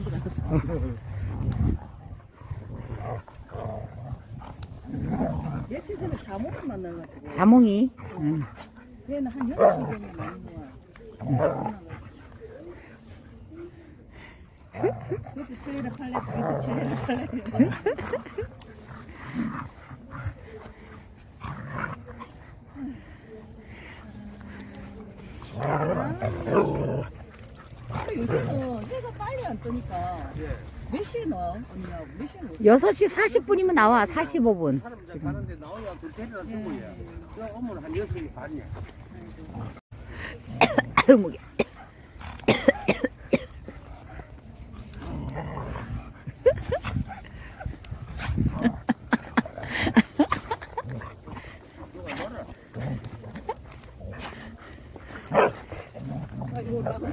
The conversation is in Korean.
들어갔어. 며칠 전에 자몽을 만나가지고. 자몽이? 응. 걔는 한 6시 되면 나는 거야. 그것도 칠레를 팔래, 거기서 칠레를 팔래. 요즘은 해가 빨리 안 뜨니까 몇 시에 나와? 언니하고 몇 시에 나와? 6시 40분이면 나와. 45분. 사람 이제 가는데 나오냐 그 데려다 주고 해. 그냥 오면 한 6시 반이야. 목이. 이거 나도